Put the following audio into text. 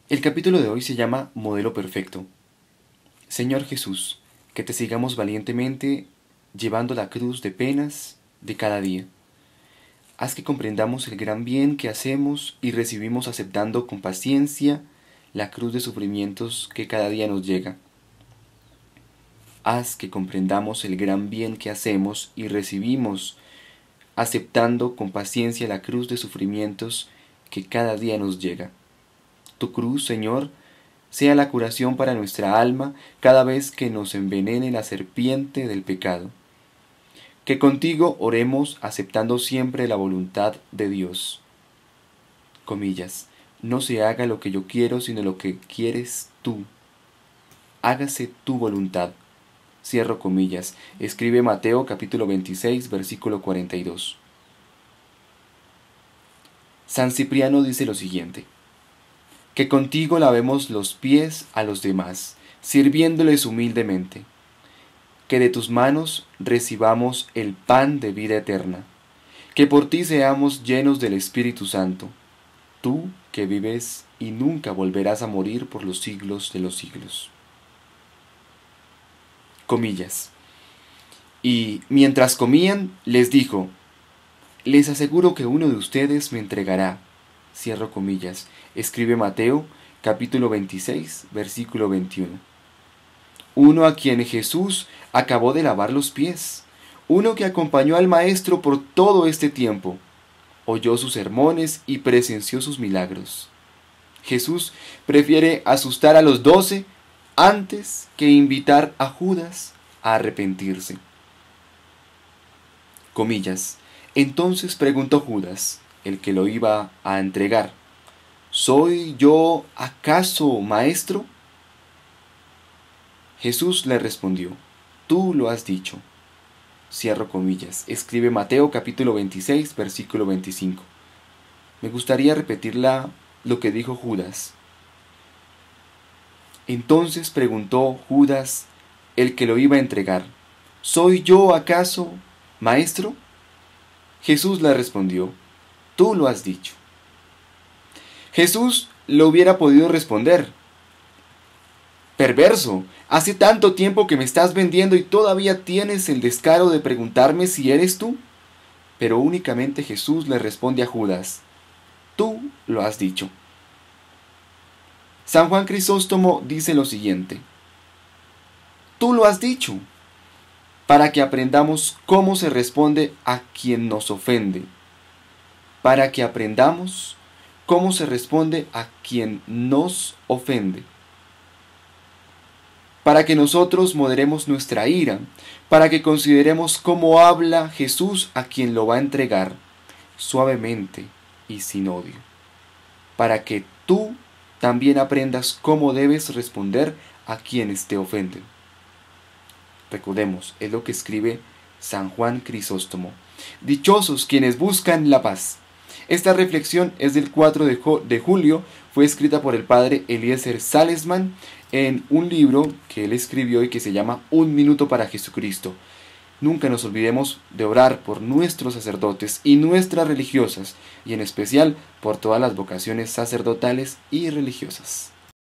El capítulo de hoy se llama Modelo Perfecto. Señor Jesús, que te sigamos valientemente llevando la cruz de penas de cada día. Haz que comprendamos el gran bien que hacemos y recibimos aceptando con paciencia la cruz de sufrimientos que cada día nos llega. Haz que comprendamos el gran bien que hacemos y recibimos aceptando con paciencia la cruz de sufrimientos que cada día nos llega. Tu cruz, Señor, sea la curación para nuestra alma cada vez que nos envenene la serpiente del pecado. Que contigo oremos aceptando siempre la voluntad de Dios. Comillas, no se haga lo que yo quiero, sino lo que quieres tú. Hágase tu voluntad. Cierro comillas. Escribe Mateo capítulo 26, versículo 42. San Cipriano dice lo siguiente: que contigo lavemos los pies a los demás, sirviéndoles humildemente. Que de tus manos recibamos el pan de vida eterna. Que por ti seamos llenos del Espíritu Santo. Tú que vives y nunca volverás a morir por los siglos de los siglos. Comillas. Y mientras comían, les dijo: les aseguro que uno de ustedes me entregará. Cierro comillas. Escribe Mateo, capítulo 26, versículo 21. Uno a quien Jesús acabó de lavar los pies. Uno que acompañó al Maestro por todo este tiempo. Oyó sus sermones y presenció sus milagros. Jesús prefiere asustar a los 12 antes que invitar a Judas a arrepentirse. Comillas. Entonces preguntó Judas, el que lo iba a entregar: ¿soy yo acaso maestro? Jesús le respondió: tú lo has dicho. Cierro comillas. Escribe Mateo capítulo 26, versículo 25. Me gustaría repetir lo que dijo Judas. Entonces preguntó Judas, el que lo iba a entregar: ¿soy yo acaso maestro? Jesús le respondió: tú lo has dicho. Jesús lo hubiera podido responder: perverso, hace tanto tiempo que me estás vendiendo y todavía tienes el descaro de preguntarme si eres tú. Pero únicamente Jesús le responde a Judas: tú lo has dicho. San Juan Crisóstomo dice lo siguiente: tú lo has dicho, para que aprendamos cómo se responde a quien nos ofende, para que aprendamos cómo se responde a quien nos ofende, para que nosotros moderemos nuestra ira, para que consideremos cómo habla Jesús a quien lo va a entregar, suavemente y sin odio, para que tú también aprendas cómo debes responder a quienes te ofenden. Recordemos, es lo que escribe San Juan Crisóstomo. Dichosos quienes buscan la paz. Esta reflexión es del 4 de julio, fue escrita por el padre Eliezer Salesman en un libro que él escribió y que se llama Un minuto para Jesucristo. Nunca nos olvidemos de orar por nuestros sacerdotes y nuestras religiosas, y en especial por todas las vocaciones sacerdotales y religiosas.